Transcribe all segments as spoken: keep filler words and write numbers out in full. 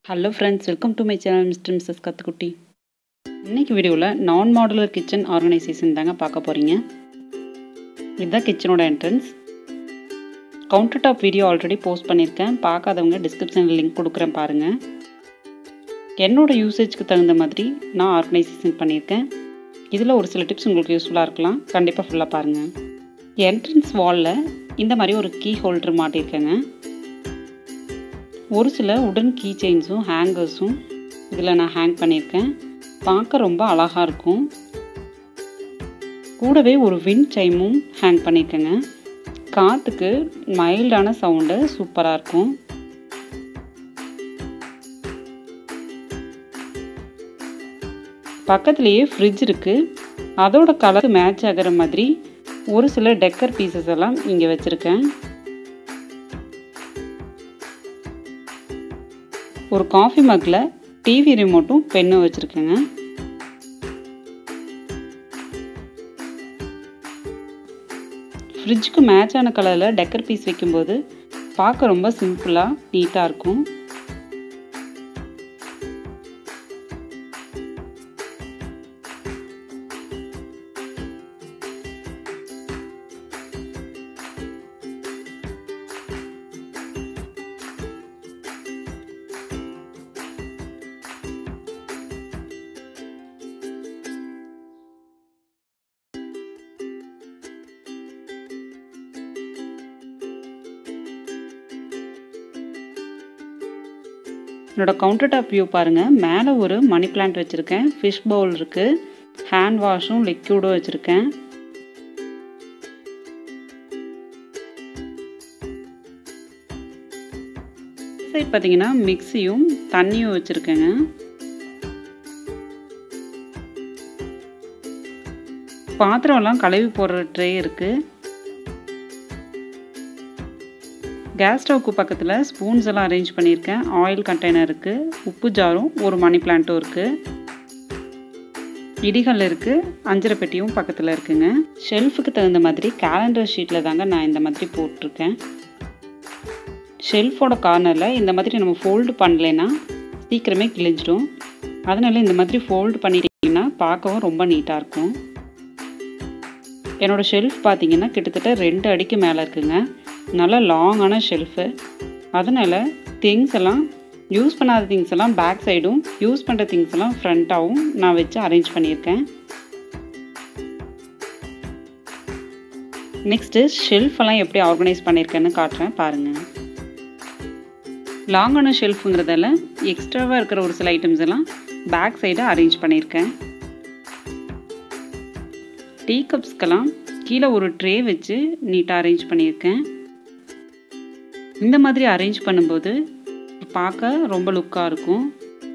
Hello friends, welcome to my channel Mister and Missus Katthukutty. இன்னைக்கு வீடியோல நான் modular kitchen organisation தாங்க பார்க்க போறீங்க. இதுதான் கிச்சனோட entrance. Counter top video already post பண்ணிருக்கேன். பார்க்காதவங்க டிஸ்கிரிப்ஷன்ல லிங்க் கொடுக்குறேன் பாருங்க. என்னோட யூசேஜ்க்கு தகுந்த மாதிரி நான் ஆர்கனைசேஷன் பண்ணிருக்கேன். இதுல ஒரு சில டிப்ஸ் உங்களுக்கு யூஸ்ஃபுல்லா இருக்கலாம். கண்டிப்பா ஃபுல்லா பாருங்க. என்ட்ரன்ஸ் வால்ல இந்த மாதிரி ஒரு கீ ஹோல்டர் மாட்டிருக்கேங்க. ஒரு சில உடன் கீ செயின்ஸும் ஹேங்கர்ஸும் இதில் நான் ஹேங் பண்ணியிருக்கேன். பார்க்க ரொம்ப அழகாக இருக்கும். கூடவே ஒரு விண்ட் சைமும் ஹேங் பண்ணியிருக்கேங்க. காற்றுக்கு மைல்டான சவுண்டு சூப்பராக இருக்கும். பக்கத்துலேயே ஃப்ரிட்ஜ் இருக்குது. அதோட கலர் மேட்ச் ஆகிற மாதிரி ஒரு சில டெக்கர் பீசஸ் எல்லாம் இங்கே வச்சுருக்கேன். ஒரு காஃபி மக்கில் டிவி ரிமோட்டும் பென்னும் வச்சுருக்கேங்க. ஃப்ரிட்ஜுக்கு மேட்சான கலரில் டெக்கர் பீஸ் வைக்கும்போது பார்க்க ரொம்ப சிம்பிளாக நீட்டாக இருக்கும். என்னோட கவுண்டர் டாப் வியூ பாருங்கள். மேலே ஒரு மணி பிளான்ட் வச்சுருக்கேன். ஃபிஷ் பவுல் இருக்குது. ஹேண்ட் வாஷும் லிக்யூடும் வச்சுருக்கேன். சைட் பார்த்தீங்கன்னா மிக்சியும் தண்ணியும் வச்சுருக்கேங்க. பாத்திரம்லாம் கழுவி போடுற ட்ரே இருக்குது. கேஸ் ஸ்டவ்க்கு பக்கத்தில் ஸ்பூன்ஸ் எல்லாம் அரேஞ்ச் பண்ணியிருக்கேன். ஆயில் கண்டெய்னர் இருக்குது. உப்பு ஜாரும் ஒரு மணி பிளான்ட்டும் இருக்குது. இடிகள் இருக்குது. அஞ்சரை பெட்டியும் பக்கத்தில் இருக்குங்க. ஷெல்ஃபுக்கு தகுந்த மாதிரி கேலண்டர் ஷீட்டில் தாங்க நான் இந்த மாதிரி போட்டிருக்கேன். ஷெல்ஃபோட கார்னரில் இந்த மாதிரி நம்ம ஃபோல்டு பண்ணலைன்னா சீக்கிரமே கிழிஞ்சிடும். அதனால இந்த மாதிரி ஃபோல்டு பண்ணிட்டீங்கன்னா பார்க்கவும் ரொம்ப நீட்டாக இருக்கும். என்னோடய ஷெல்ஃப் பார்த்தீங்கன்னா கிட்டத்தட்ட ரெண்டு அடிக்கு மேலே இருக்குங்க. நல்ல லாங்கான ஷெல்ஃபு. அதனால் திங்ஸ் எல்லாம் யூஸ் பண்ணாத திங்ஸ் எல்லாம் பேக் சைடும், யூஸ் பண்ணுற திங்ஸ் எல்லாம் ஃப்ரண்ட்டாகவும் நான் வச்சு அரேஞ்ச் பண்ணியிருக்கேன். நெக்ஸ்ட்டு ஷெல்ஃபெல்லாம் எப்படி ஆர்கனைஸ் பண்ணியிருக்கேன்னு காட்டுறேன் பாருங்கள். லாங்கான ஷெல்ஃபுங்கிறதால எக்ஸ்ட்ராவாக இருக்கிற ஒரு சில ஐட்டம்ஸ் எல்லாம் பேக் சைடாக அரேஞ்ச் பண்ணியிருக்கேன். டீ கப்ஸ்க்கெல்லாம் கீழே ஒரு ட்ரே வச்சு நீட்டாக அரேஞ்ச் பண்ணியிருக்கேன். இந்த மாதிரி அரேஞ்ச் பண்ணும்போது பார்க்க ரொம்ப லுக்காக இருக்கும்.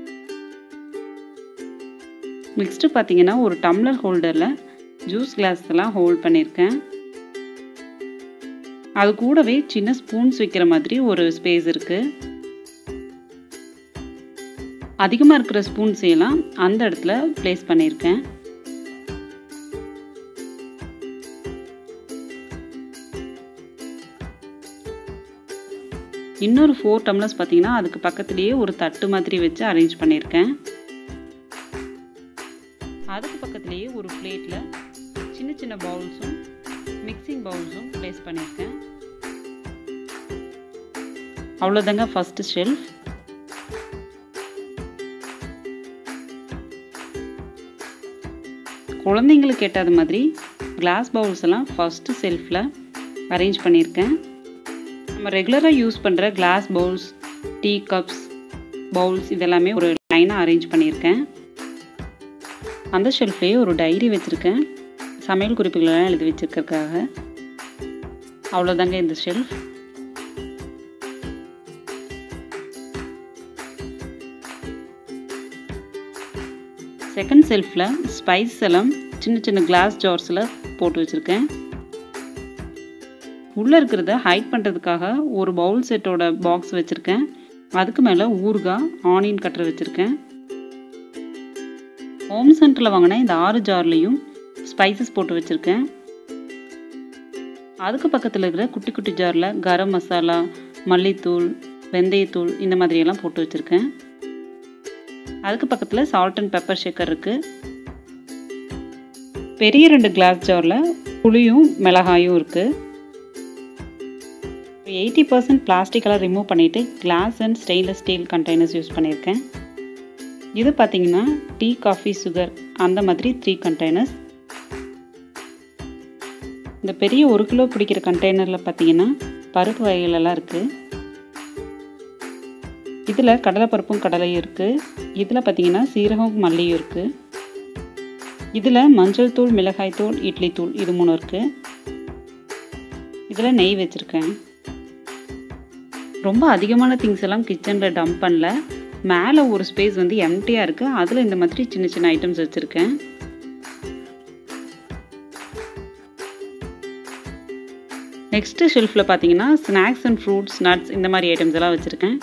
நெக்ஸ்ட்டு பார்த்தீங்கன்னா ஒரு டம்ளர் ஹோல்டரில் ஜூஸ் கிளாஸ் எல்லாம் ஹோல்ட் பண்ணியிருக்கேன். அது கூடவே சின்ன ஸ்பூன்ஸ் வைக்கிற மாதிரி ஒரு ஸ்பேஸ் இருக்குது. அதிகமாக இருக்கிற ஸ்பூன்ஸ் எல்லாம் அந்த இடத்துல பிளேஸ் பண்ணியிருக்கேன். இன்னொரு ஃபோர் டம்ளர்ஸ் பார்த்தீங்கன்னா அதுக்கு பக்கத்துலேயே ஒரு தட்டு மாதிரி வச்சு அரேஞ்ச் பண்ணியிருக்கேன். அதுக்கு பக்கத்துலேயே ஒரு பிளேட்டில் சின்ன சின்ன பவுல்ஸும் மிக்சிங் பவுல்ஸும் ப்ளேஸ் பண்ணியிருக்கேன். அவ்வளோதாங்க ஃபஸ்ட்டு ஷெல்ஃப். குழந்தைங்களுக்கு கேட்டாத மாதிரி கிளாஸ் பவுல்ஸ் எல்லாம் ஃபஸ்ட்டு ஷெல்ஃபில் அரேஞ்ச் பண்ணியிருக்கேன். நம்ம ரெகுலராக யூஸ் பண்ணுற glass bowls, tea cups, bowls இதெல்லாமே ஒரு லைனாக அரேஞ்ச் பண்ணியிருக்கேன். அந்த ஷெல்ஃப்லேயே ஒரு டைரி வச்சுருக்கேன். சமையல் குறிப்புகளெல்லாம் எழுதி வச்சுருக்கிறதுக்காக. அவ்வளோதாங்க இந்த ஷெல்ஃப். செகண்ட் ஷெல்ஃபில் ஸ்பைஸ் எல்லாம் சின்ன சின்ன கிளாஸ் ஜார்ஸில் போட்டு வச்சுருக்கேன். உள்ளே இருக்கிறத ஹைட் பண்ணுறதுக்காக ஒரு பவுல் செட்டோட பாக்ஸ் வச்சுருக்கேன். அதுக்கு மேலே ஊறுகாய், ஆனியன் கட்டர் வச்சுருக்கேன். ஹோம் சென்டரில் வாங்கின இந்த ஆறு ஜார்லேயும் ஸ்பைசஸ் போட்டு வச்சுருக்கேன். அதுக்கு பக்கத்தில் இருக்கிற குட்டி குட்டி ஜாரில் கரம் மசாலா, மல்லித்தூள், வெந்தயத்தூள் இந்த மாதிரியெல்லாம் போட்டு வச்சுருக்கேன். அதுக்கு பக்கத்தில் சால்ட் அண்ட் பெப்பர் ஷேக்கர் இருக்குது. பெரிய ரெண்டு கிளாஸ் ஜாரில் புளியும் மிளகாயும் இருக்குது. எயிட்டி பர்சன்ட் பிளாஸ்டிக்கெல்லாம் ரிமூவ் பண்ணிவிட்டு glass and stainless steel containers use பண்ணியிருக்கேன். இது பார்த்திங்கன்னா டீ, காஃபி, சுகர் அந்த மாதிரி த்ரீ கண்டெய்னர்ஸ். இந்த பெரிய ஒரு கிலோ பிடிக்கிற கண்டெய்னரில் பார்த்திங்கன்னா பருப்பு வகைகளெல்லாம் இருக்குது. இதில் கடலைப்பருப்பும் கடலையும் இருக்குது. இதில் பார்த்திங்கன்னா சீரகம், மல்லியும் இருக்குது. இதில் மஞ்சள் தூள், மிளகாய் தூள், இட்லி தூள் இது மூணு இருக்குது. இதில் நெய் வச்சுருக்கேன். ரொம்ப அதிகமான திங்ஸ் எல்லாம் கிச்சனில் டம்ப் பண்ணல. மேலே ஒரு ஸ்பேஸ் வந்து எம்டியாக இருக்குது. அதில் இந்த மாதிரி சின்ன சின்ன ஐட்டம்ஸ் வச்சுருக்கேன். நெக்ஸ்ட்டு ஷெல்ஃபில் பார்த்தீங்கன்னா ஸ்நாக்ஸ் அண்ட் ஃப்ரூட்ஸ், நட்ஸ் இந்த மாதிரி ஐட்டம்ஸ் எல்லாம் வச்சுருக்கேன்.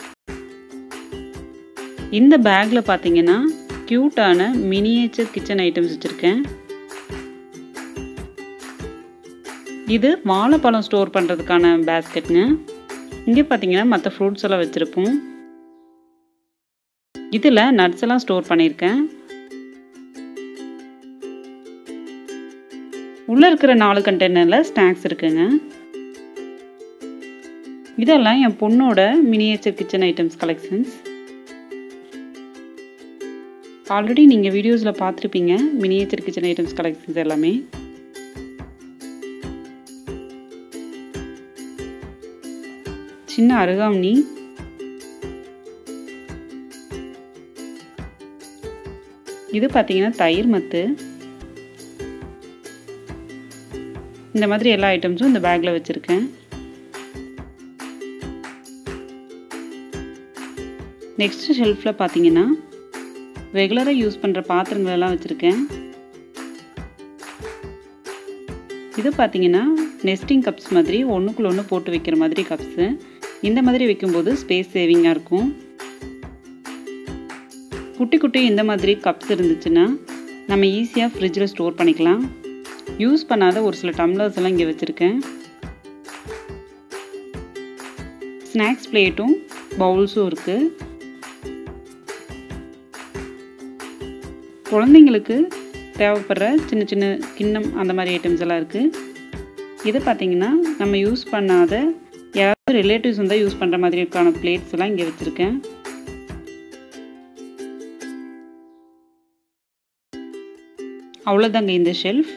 இந்த பேக்கில் பார்த்தீங்கன்னா க்யூட்டான மினியேச்சர் கிச்சன் ஐட்டம்ஸ் வச்சுருக்கேன். இது வாழைப்பழம் ஸ்டோர் பண்ணுறதுக்கான பேஸ்கெட்டுங்க. இங்கே பார்த்தீங்கன்னா மற்ற ஃப்ரூட்ஸ் எல்லாம் வச்சுருப்போம். இதில் நட்ஸ் எல்லாம் ஸ்டோர் பண்ணியிருக்கேன். உள்ளே இருக்கிற நாலு கண்டெய்னரில் ஸ்நாக்ஸ் இருக்குங்க. இதெல்லாம் என் பொண்ணோட miniature kitchen items collections. Already நீங்கள் வீடியோஸில் பார்த்துருப்பீங்க மினியேச்சர் கிச்சன் ஐட்டம்ஸ் கலெக்ஷன்ஸ் எல்லாமே. சின்ன அருகாமணி, இது பார்த்தீங்கன்னா தயிர் மத்து. இந்த மாதிரி எல்லா ஐட்டம்ஸும் இந்த பேக்கில் வச்சுருக்கேன். நெக்ஸ்ட் ஷெல்ஃபில் பார்த்தீங்கன்னா ரெகுலராக யூஸ் பண்ணுற பாத்திரங்களெல்லாம் வச்சுருக்கேன். இது பார்த்தீங்கன்னா நெஸ்டிங் கப்ஸ் மாதிரி ஒன்றுக்குள்ள ஒன்று போட்டு வைக்கிற மாதிரி கப்ஸு. இந்த மாதிரி வைக்கும்போது ஸ்பேஸ் சேவிங்காக இருக்கும். குட்டி குட்டி இந்த மாதிரி கப்ஸ் இருந்துச்சுன்னா நம்ம ஈஸியாக ஃப்ரிட்ஜில் ஸ்டோர் பண்ணிக்கலாம். யூஸ் பண்ணாத ஒரு சில டம்ளர்ஸ் எல்லாம் இங்கே வச்சுருக்கேன். ஸ்நாக்ஸ் பிளேட்டும் பவுல்ஸும் இருக்குது. குழந்தைங்களுக்கு தேவைப்படுற சின்ன சின்ன கிண்ணம் அந்த மாதிரி ஐட்டம்ஸ் எல்லாம் இருக்குது. இது பார்த்திங்கன்னா நம்ம யூஸ் பண்ணாத யாராவது ரிலேட்டிவ்ஸ் வந்தால் யூஸ் பண்ணுற மாதிரி இருக்கான பிளேட்ஸ் எல்லாம் இங்கே வச்சுருக்கேன். அவ்வளோதாங்க இந்த ஷெல்ஃப்.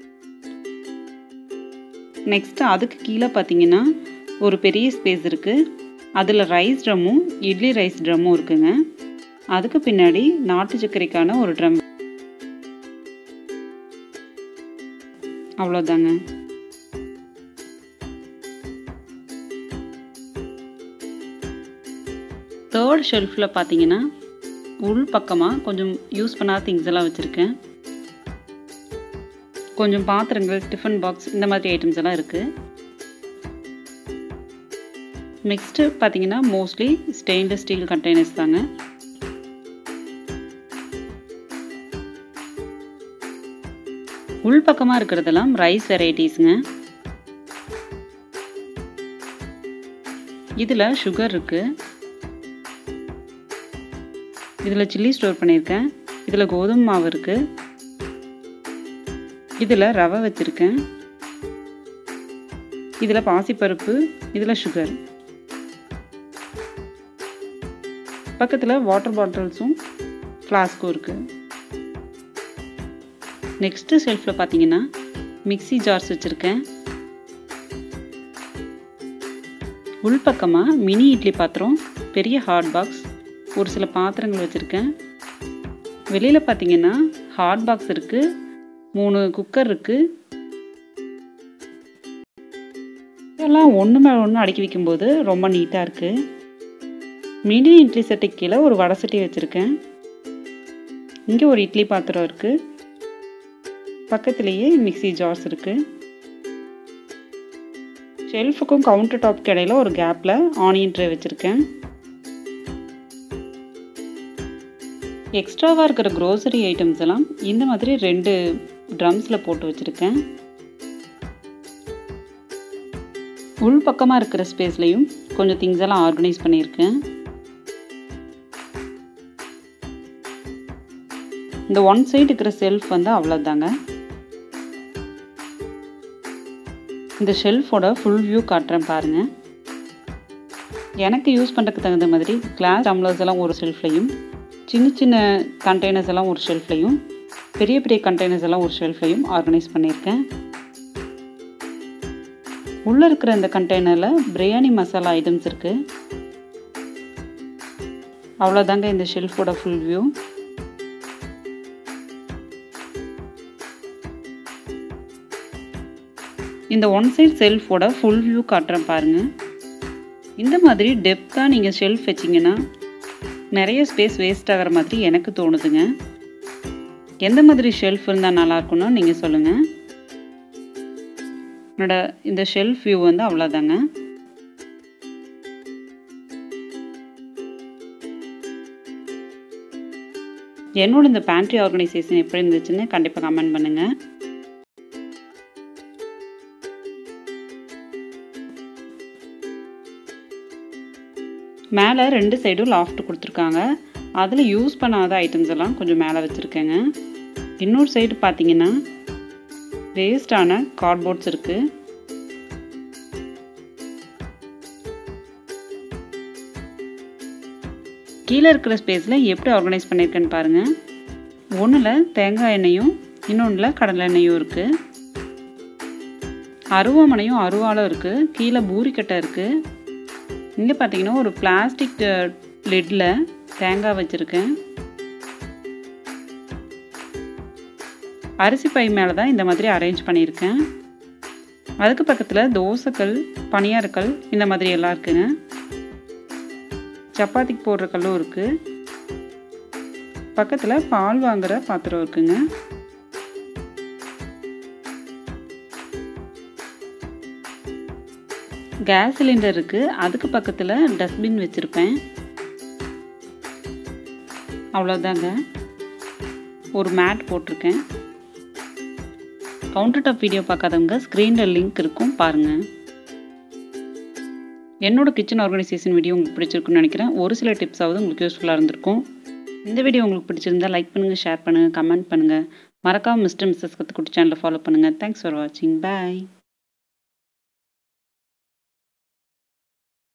நெக்ஸ்ட்டு அதுக்கு கீழே பார்த்தீங்கன்னா ஒரு பெரிய ஸ்பேஸ் இருக்குது. அதில் ரைஸ் ட்ரம்மும் இட்லி ரைஸ் ட்ரம்மும் இருக்குங்க. அதுக்கு பின்னாடி நாட்டு சர்க்கரைக்கான ஒரு ட்ரம். அவ்வளோதாங்க. தேர்ட் ஷெல்ஃபில் பார்த்தீங்கன்னா உள் பக்கமாக கொஞ்சம் யூஸ் பண்ணாத திங்ஸ் எல்லாம் வச்சுருக்கேன். கொஞ்சம் பாத்திரங்கள், டிஃபன் பாக்ஸ் இந்த மாதிரி ஐட்டம்ஸ் எல்லாம் இருக்குது. நெக்ஸ்ட்டு பார்த்தீங்கன்னா மோஸ்ட்லி ஸ்டெயின்லெஸ் ஸ்டீல் கண்டெய்னர்ஸ் தாங்க. உள் பக்கமாக இருக்கிறதெல்லாம் ரைஸ் வெரைட்டிஸுங்க. இதில் சுகர் இருக்குது. இதில் சில்லி ஸ்டோர் பண்ணியிருக்கேன். இதில் கோதுமை மாவு இருக்குது. இதில் ரவை வச்சுருக்கேன். இதில் பாசிப்பருப்பு, இதில் சுகர். பக்கத்தில் வாட்டர் பாட்டில்ஸும் ஃப்ளாஸ்க்கும் இருக்குது. நெக்ஸ்ட்டு ஷெல்ஃபில் பார்த்தீங்கன்னா மிக்ஸி ஜார்ஸ் வச்சுருக்கேன். உள்பக்கமாக மினி இட்லி பாத்திரம், பெரிய ஹாட் பாக்ஸ், ஒரு சில பாத்திரங்கள் வச்சுருக்கேன். வெளியில் பார்த்தீங்கன்னா ஹாட் பாக்ஸ் இருக்குது, மூணு குக்கர் இருக்குது. இதெல்லாம் ஒன்று மேலே ஒன்று அடுக்கி வைக்கும்போது ரொம்ப நீட்டாக இருக்குது. மினி இட்லி சட்டிக்கு கீழே ஒரு வடை சட்டி வச்சுருக்கேன். இங்கே ஒரு இட்லி பாத்திரம் இருக்குது. பக்கத்துலேயே மிக்ஸி ஜார்ஸ் இருக்குது. ஷெல்ஃபுக்கும் கவுண்டர் டாப்க்கு இடையில ஒரு கேப்பில் ஆனியன் ட்ரே வச்சுருக்கேன். எக்ஸ்ட்ராவாக இருக்கிற க்ரோசரி ஐட்டம்ஸ் எல்லாம் இந்த மாதிரி ரெண்டு ட்ரம்ஸில் போட்டு வச்சுருக்கேன். உள் பக்கமாக இருக்கிற ஸ்பேஸ்லையும் கொஞ்சம் திங்ஸ் எல்லாம் ஆர்கனைஸ் பண்ணியிருக்கேன். இந்த ஒன் சைடு இருக்கிற செல்ஃப் வந்து அவ்வளோதாங்க. இந்த ஷெல்ஃபோட ஃபுல் வியூ காட்டுறேன் பாருங்கள். எனக்கு யூஸ் பண்ணுறதுக்கு தகுந்த மாதிரி கிளாஸ் டம்ளர்ஸ் எல்லாம் ஒரு ஷெல்ஃப்லையும், சின்ன சின்ன கண்டெய்னர்ஸ் எல்லாம் ஒரு ஷெல்ஃப்லையும், பெரிய பெரிய கண்டெய்னர்ஸ் எல்லாம் ஒரு ஷெல்ஃப்லையும் ஆர்கனைஸ் பண்ணியிருக்கேன். உள்ளே இருக்கிற இந்த கண்டெய்னரில் பிரியாணி மசாலா ஐட்டம்ஸ் இருக்குது. அவ்வளோதாங்க இந்த ஷெல்ஃபோட ஃபுல் வியூ. இந்த ஒன் சைடு செல்ஃபோட ஃபுல் வியூ காட்டுறேன் பாருங்கள். இந்த மாதிரி டெப்த்தாக நீங்கள் ஷெல்ஃப் வச்சிங்கன்னா நிறைய ஸ்பேஸ் வேஸ்ட் ஆகிற மாதிரி எனக்கு தோணுதுங்க. எந்த மாதிரி ஷெல்ஃப் இருந்தால் நல்லாயிருக்குன்னு நீங்கள் சொல்லுங்கள். என்னோட இந்த ஷெல்ஃப் வியூ வந்து அவ்வளோதாங்க. என்னோட இந்த பேண்ட்ரி ஆர்கனைசேஷன் எப்படி இருந்துச்சுன்னு கண்டிப்பாக கமெண்ட் பண்ணுங்கள். மேலே ரெண்டு சைடும் லாஃப்ட் கொடுத்துருக்காங்க. அதில் யூஸ் பண்ணாத ஐட்டம்ஸ் எல்லாம் கொஞ்சம் மேலே வச்சுருக்கேங்க. இன்னொரு சைடு பார்த்தீங்கன்னா வேஸ்டான கார்ட்போர்ட்ஸ் இருக்குது. கீழே இருக்கிற ஸ்பேஸில் எப்படி ஆர்கனைஸ் பண்ணியிருக்கேன்னு பாருங்கள். ஒன்றில் தேங்காய் எண்ணெயும் இன்னொன்றில் கடலை எண்ணெயும் இருக்குது. அருவாமனையும் அருவாலும் இருக்குது. கீழே பூரிக்கட்டை இருக்குது. இங்கே பார்த்தீங்கன்னா ஒரு பிளாஸ்டிக் லிட்டில் தேங்காய் வச்சுருக்கேன். அரிசி பை மேலே தான் இந்த மாதிரி அரேஞ்ச் பண்ணியிருக்கேன். அதுக்கு பக்கத்தில் தோசைக்கல், பனியாரக்கல் இந்த மாதிரி எல்லாம் இருக்குங்க. சப்பாத்திக்கு போடுற கல்லும் இருக்குது. பக்கத்தில் பால் வாங்குகிற பாத்திரம் இருக்குங்க. கேஸ் சிலிண்டர் இருக்குது. அதுக்கு பக்கத்தில் டஸ்ட்பின் வச்சுருப்பேன். அவ்வளோதாங்க. ஒரு மேட் போட்டிருக்கேன். கவுண்டர் டாப் வீடியோ பார்க்காதவங்க ஸ்க்ரீனில் லிங்க் இருக்கும் பாருங்கள். என்னோட கிச்சன் ஆர்கனைசேஷன் வீடியோ உங்களுக்கு பிடிச்சிருக்குன்னு நினைக்கிறேன். ஒரு சில டிப்ஸாவது உங்களுக்கு யூஸ்ஃபுல்லாக இருந்திருக்கும். இந்த வீடியோ உங்களுக்கு பிடிச்சிருந்தா லைக் பண்ணுங்கள், ஷேர் பண்ணுங்கள், கமெண்ட் பண்ணுங்கள். மறக்காம மிஸ்டர் மிஸ்ஸஸ் கத்துக்குட்டி சேனலை ஃபாலோ பண்ணுங்கள். தேங்க்ஸ் ஃபார் வாட்சிங். பாய்.